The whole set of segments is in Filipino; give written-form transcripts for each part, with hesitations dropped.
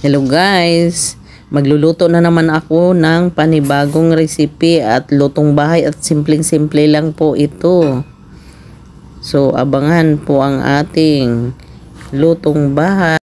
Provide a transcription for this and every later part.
Hello guys! Magluluto na naman ako ng panibagong recipe at lutong bahay at simpleng-simple lang po ito. So abangan po ang ating lutong bahay.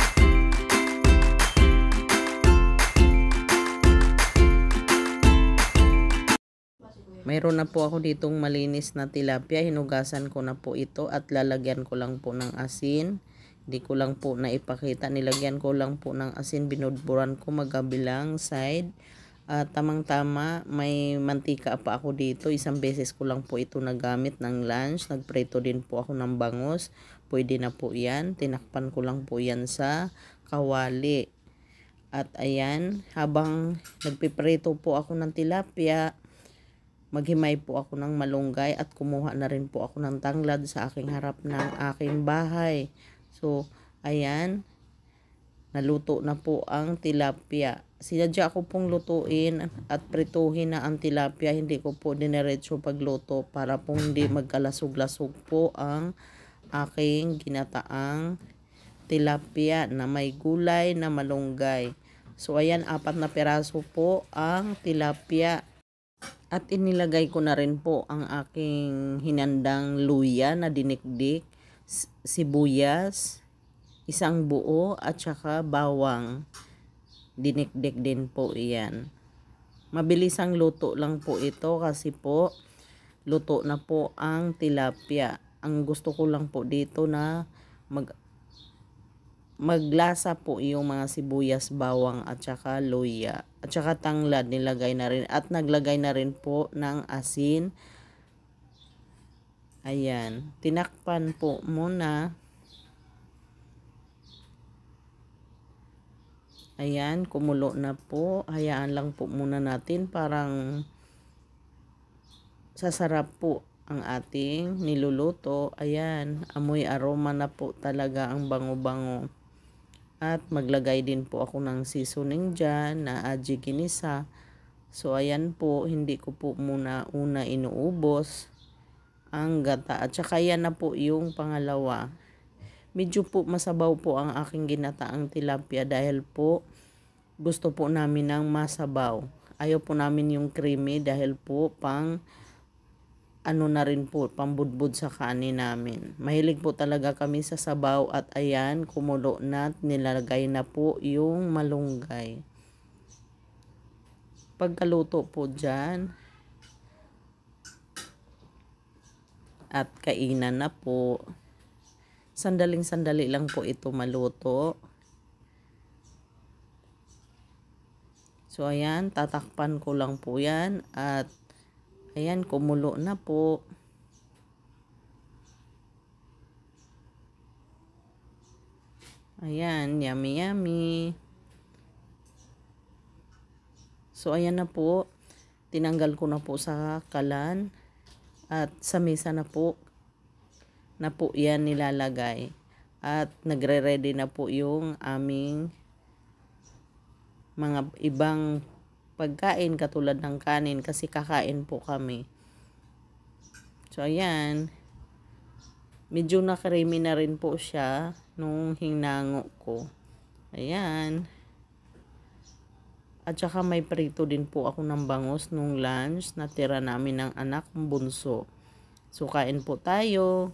Mayroon na po ako ditong malinis na tilapia. Hinugasan ko na po ito at lalagyan ko lang po ng asin. Hindi ko lang po naipakita. Nilagyan ko lang po ng asin. Binudburan ko magabilang side. Tamang-tama, may mantika pa ako dito. Isang beses ko lang po ito nagamit ng lunch. Nagprito din po ako ng bangus. Pwede na po yan. Tinakpan ko lang po yan sa kawali. At ayan, habang nagpiprito po ako ng tilapia, maghimay po ako ng malunggay at kumuha na rin po ako ng tanglad sa aking harap ng aking bahay. So, ayan, naluto na po ang tilapia. Sinadya ko pong lutuin at prituhin na ang tilapia. Hindi ko po diniretso pagluto para pong hindi magkalasog-lasog po ang aking ginataang tilapia na may gulay na malunggay. So, ayan, 4 na piraso po ang tilapia. At inilagay ko na rin po ang aking hinandang luya na dinikdik, sibuyas, isang buo at saka bawang. Dinikdik din po iyan. Mabilisang luto lang po ito kasi po luto na po ang tilapia. Ang gusto ko lang po dito na maglasa po yung mga sibuyas, bawang at saka luya. At saka tanglad nilagay na rin. At naglagay na rin po ng asin. Ayan. Tinakpan po muna. Ayan. Kumulo na po. Hayaan lang po muna natin. Parang sasarap po ang ating niluluto. Ayan. Amoy aroma na po talaga ang bango-bango. At maglagay din po ako ng seasoning dyan na aji ginisa. So ayan po, hindi ko po muna una inuubos ang gata. At saka yan na po yung pangalawa. Medyo po masabaw po ang aking ginataang tilapia dahil po gusto po namin ng masabaw. Ayaw po namin yung creamy dahil po pang ano na rin po, pambudbud sa kanin namin. Mahilig po talaga kami sa sabaw at ayan, kumulo na at nilagay na po yung malunggay. Pagkaluto po dyan, at kainan na po. Sandaling-sandali lang po ito maluto. So ayan, tatakpan ko lang po yan at ayan, kumulo na po. Ayan, yummy yummy. So ayan na po. Tinanggal ko na po sa kalan. At sa mesa na po yan nilalagay. At nagre-ready na po yung aming mga ibang pagkain katulad ng kanin kasi kakain po kami. So ayan, medyo na-creamy na rin po siya nung hinango ko. Ayan. At saka may prito din po ako ng bangus nung lunch na tira namin ng anak kong bunso. So kain po tayo.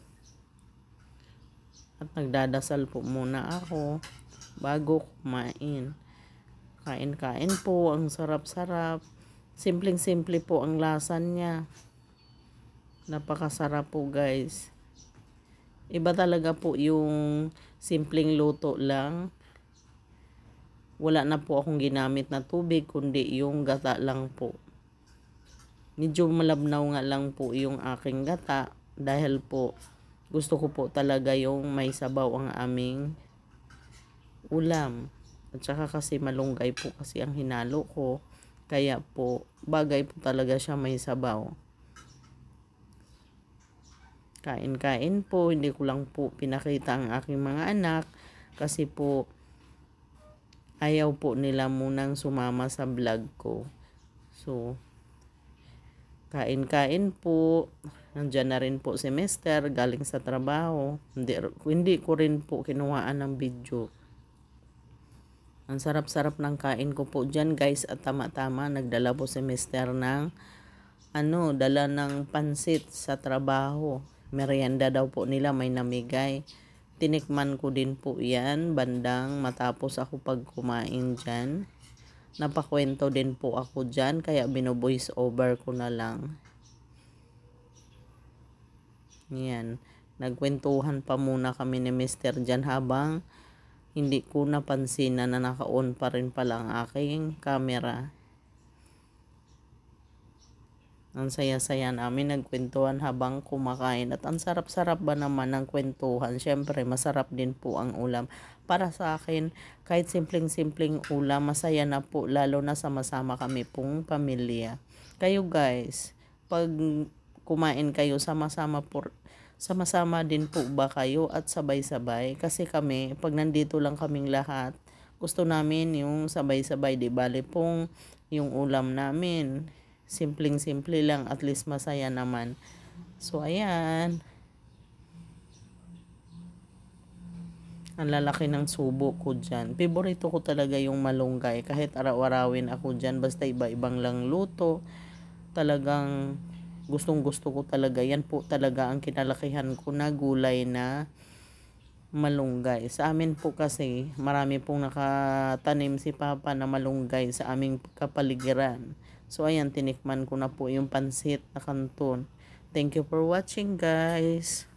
At nagdadasal po muna ako bago kumain. Kain-kain po, ang sarap-sarap. Simpleng-simple po ang lasa niya. Napakasarap po guys. Iba talaga po yung simpleng luto lang. Wala na po akong ginamit na tubig kundi yung gata lang po. Medyo malabnaw nga lang po yung aking gata dahil po gusto ko po talaga yung may sabaw ang aming ulam. At saka kasi malunggay po kasi ang hinalo ko. Kaya po bagay po talaga siya may sabaw. Kain-kain po. Hindi ko lang po pinakita ang aking mga anak kasi po ayaw po nila munang sumama sa vlog ko. So, kain-kain po. Nandiyan na rin po si Mister galing sa trabaho. Hindi ko rin po kinuhaan ng video. Ang sarap-sarap ng kain ko po dyan guys, at tama-tama nagdala po si Mister ng dala ng pansit sa trabaho. Merienda daw po nila, may namigay. Tinikman ko din po yan bandang matapos ako pag kumain dyan. Napakwento din po ako dyan, kaya bino-voice over ko na lang. Yan. Nagkwentuhan pa muna kami ni Mister dyan habang hindi ko napansin na naka-on pa rin pala ang aking camera. Ang saya-saya namin nagkwentuhan habang kumakain, at ang sarap-sarap ba naman ng kwentuhan. Syempre masarap din po ang ulam. Para sa akin, kahit simpleng-simpleng ulam, masaya na po, lalo na sama-sama kami pong pamilya. Kayo guys, pag kumain kayo, sama-sama din po ba kayo at sabay-sabay? Kasi kami, pag nandito lang kaming lahat, gusto namin yung sabay-sabay, di bale pong yung ulam namin simpleng-simple lang, at least masaya naman. So ayan, ang lalaki ng subo ko dyan. Favorito ko talaga yung malunggay, kahit araw-arawin ako dyan, basta iba-ibang lang luto. Talagang gustong gusto ko talaga. Yan po talaga ang kinalakihan ko na gulay na malunggay. Sa amin po kasi marami pong nakatanim si Papa na malunggay sa aming kapaligiran. So ayan, tinikman ko na po yung pansit na kanton. Thank you for watching guys.